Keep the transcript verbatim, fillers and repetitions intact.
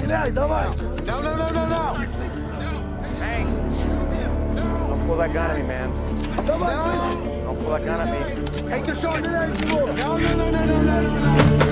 Стреляй, давай! No, no, no, no, no! Hey! Don't pull that gun at me, man. Давай! Don't pull that gun at me. Take the shot! Стреляй, Тимур! No, no, no, no, no, no, no, no!